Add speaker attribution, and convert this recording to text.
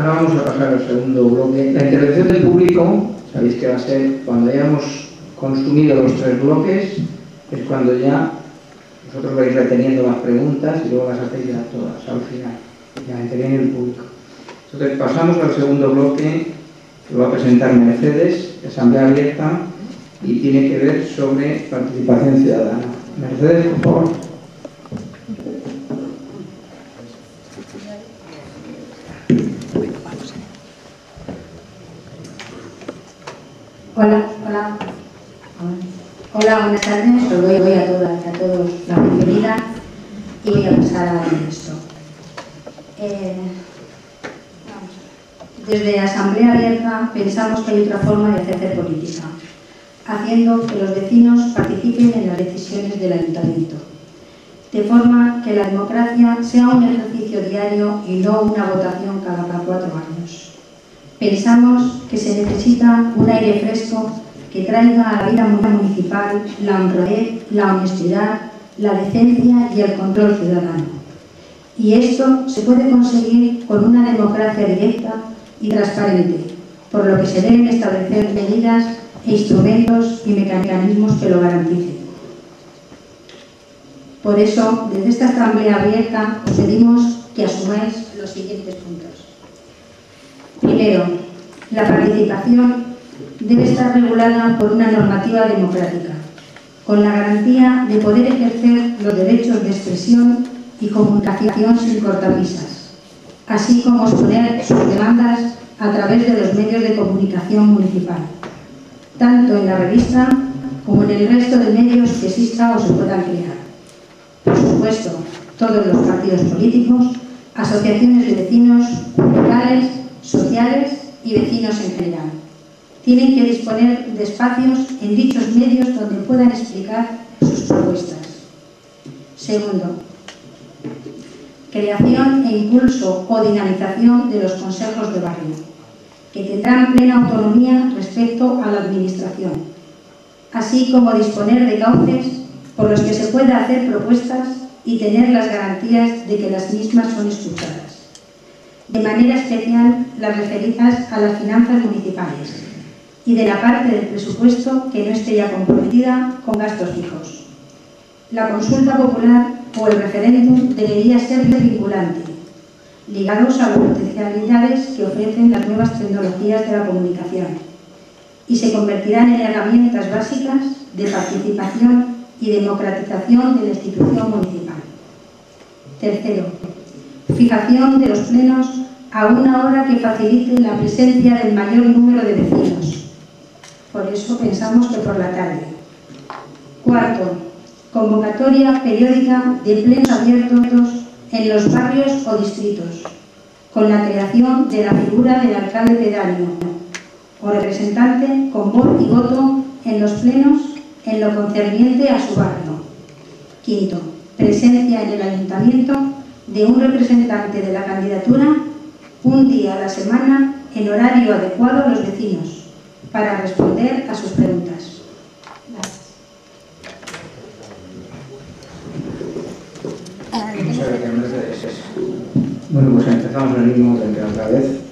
Speaker 1: Ahora vamos a pasar al segundo bloque. La intervención del público, sabéis que va a ser cuando hayamos consumido los 3 bloques, es cuando ya vosotros vais reteniendo las preguntas y luego las hacéis ya todas al final. Ya interviene el público. Entonces pasamos al segundo bloque, que lo va a presentar Mercedes, Asamblea Abierta, y tiene que ver sobre participación ciudadana. Mercedes, por favor.
Speaker 2: Hola, buenas tardes. Os doy a todas y a todos la bienvenida y voy a pasar a esto. Desde Asamblea Abierta pensamos que hay otra forma de hacer política, haciendo que los vecinos participen en las decisiones del ayuntamiento, de forma que la democracia sea un ejercicio diario y no una votación cada 4 años. Pensamos que se necesita un aire fresco que traiga a la vida municipal la honradez, la honestidad, la decencia y el control ciudadano. Y esto se puede conseguir con una democracia directa y transparente, por lo que se deben establecer medidas e instrumentos y mecanismos que lo garanticen. Por eso, desde esta Asamblea Abierta, os pedimos que asumáis los siguientes puntos. Primero, la participación debe estar regulada por una normativa democrática, con la garantía de poder ejercer los derechos de expresión y comunicación sin cortapisas, así como exponer sus demandas a través de los medios de comunicación municipal, tanto en la revista como en el resto de medios que exista o se puedan crear. Por supuesto, todos los partidos políticos, asociaciones de vecinos, locales, sociales y vecinos en general, tienen que disponer de espacios en dichos medios donde puedan explicar sus propuestas. Segundo, creación e impulso o dinamización de los consejos de barrio, que tendrán plena autonomía respecto a la administración, así como disponer de cauces por los que se pueda hacer propuestas y tener las garantías de que las mismas son escuchadas. De manera especial las referidas a las finanzas municipales y de la parte del presupuesto que no esté ya comprometida con gastos fijos. La consulta popular o el referéndum debería ser vinculante, ligados a las potencialidades que ofrecen las nuevas tecnologías de la comunicación, y se convertirán en herramientas básicas de participación y democratización de la institución municipal. Tercero, fijación de los plenos a una hora que facilite la presencia del mayor número de vecinos. Por eso pensamos que por la tarde. Cuarto, convocatoria periódica de plenos abiertos en los barrios o distritos, con la creación de la figura del alcalde pedáneo o representante con voz y voto en los plenos en lo concerniente a su barrio. Quinto, presencia en el ayuntamiento de un representante de la candidatura un día a la semana en horario adecuado a los vecinos para responder a sus preguntas. Gracias.
Speaker 1: Muchas gracias, Mercedes. Bueno, pues empezamos en el mismo orden que otra vez.